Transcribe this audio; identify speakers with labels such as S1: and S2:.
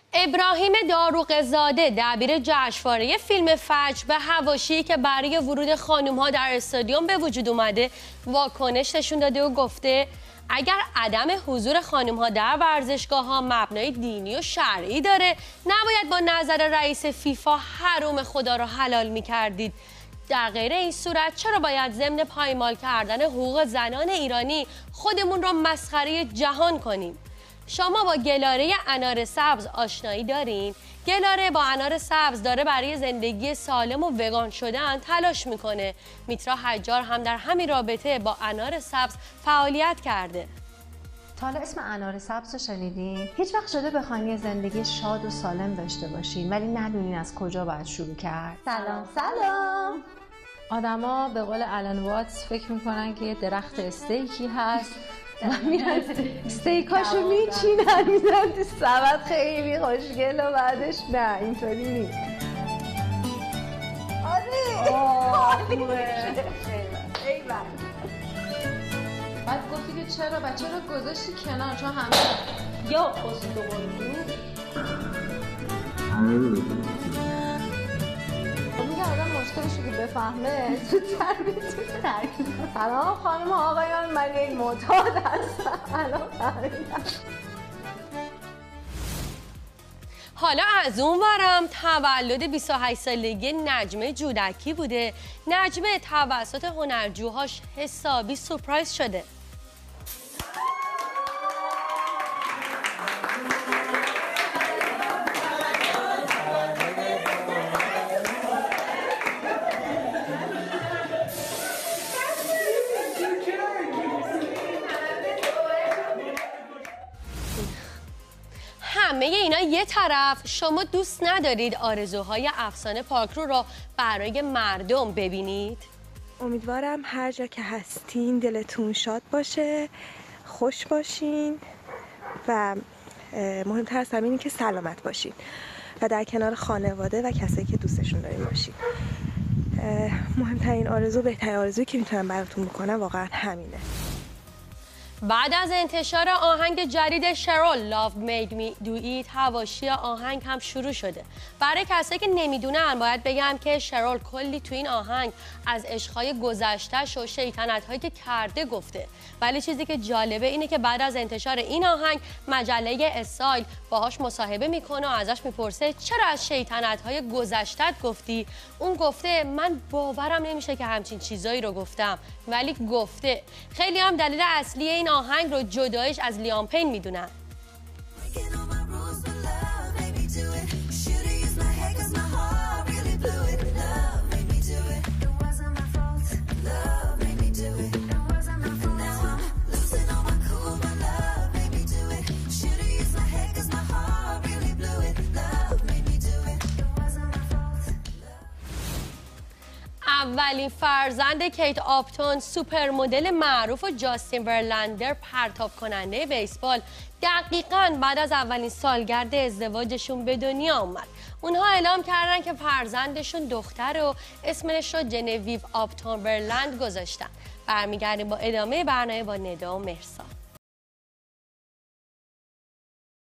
S1: ابراهیم داروغزاده دبیر جشنواره فیلم فجر به حواشی که برای ورود خانم‌ها در استادیوم به وجود اومده واکنش نشون داده و گفته اگر عدم حضور خانم‌ها در ورزشگاه‌ها مبنای دینی و شرعی داره نباید با نظر رئیس فیفا حرم خدا را حلال می‌کردید. در غیر این صورت چرا باید ضمن پایمال کردن حقوق زنان ایرانی خودمون را مسخره جهان کنیم؟ شما با گلاره انار سبز آشنایی دارین؟ گلاره با انار سبز داره برای زندگی سالم و وگان شدن تلاش میکنه. میترا حجار هم در همین رابطه با انار سبز فعالیت کرده.
S2: تا حالا اسم انار سبز رو شنیدین؟ هیچ وقت شده بخواین یه زندگی شاد و سالم داشته باشین ولی ندونین از کجا باید شروع کرد؟ سلام.
S3: آدما به قول آلن واتس فکر میکنن که یه درخت استیکی هست و میرن استیکاشو میچینن میرن تو سبد خیلی خوشگل و بعدش نه اینطوری نیست. بعد گفتی که چرا بچه رو گذاشتی کنار چون همه یا پست و میگه آدم مشکلشو که بفهمه زودتر میتونه ترک کنه. سلام خانم و آقایان، من یک معتاد هستم. الان فهمیدم.
S1: حالا از اون ورم تولد 28 سالگی نجمه جودکی بوده. نجمه توسط هنرجوهاش حسابی سورپرایز شده. همه اینا یه طرف، شما دوست ندارید آرزوهای افسانه پارک رو برای مردم ببینید؟
S4: امیدوارم هر جا که هستین دلتون شاد باشه، خوش باشین و مهمتر از همه اینه که سلامت باشین و در کنار خانواده و کسایی که دوستشون دارین باشین. مهمترین آرزو، بهترین آرزویی که میتونم براتون بکنم واقعا همینه.
S1: بعد از انتشار آهنگ جدید شرول Love Made Me Do It حواشی آهنگ هم شروع شده. برای کسایی که نمیدونن باید بگم که شرول کلی تو این آهنگ از عشق‌های گذشته‌ش و شیطنت‌هایی که کرده گفته. ولی چیزی که جالبه اینه که بعد از انتشار این آهنگ مجله استایل باهاش مصاحبه میکنه و ازش میپرسه چرا از شیطنت‌های گذشته‌ت گفتی؟ اون گفته من باورم نمیشه که همچین چیزایی رو گفتم، ولی گفته. خیلی هم دلیل اصلی این آهنگ رو جدایش از لیام پین میدونن. اولین فرزند کیت آپتون سوپر مدل معروف و جاستین ورلندر پرتاب کننده بیسبال دقیقاً بعد از اولین سالگرد ازدواجشون به دنیا اومد. اونها اعلام کردن که فرزندشون دختر و اسمش رو جنویو آپتون ورلند گذاشتن. برمیگردیم با ادامه برنامه با ندا و مهرسا.